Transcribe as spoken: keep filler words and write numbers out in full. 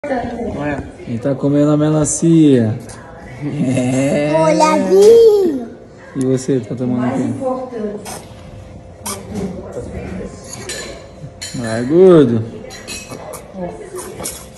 Ele tá comendo a melancia. É. Olhazinho. E você, tá tomando o quê? Vai, gordo.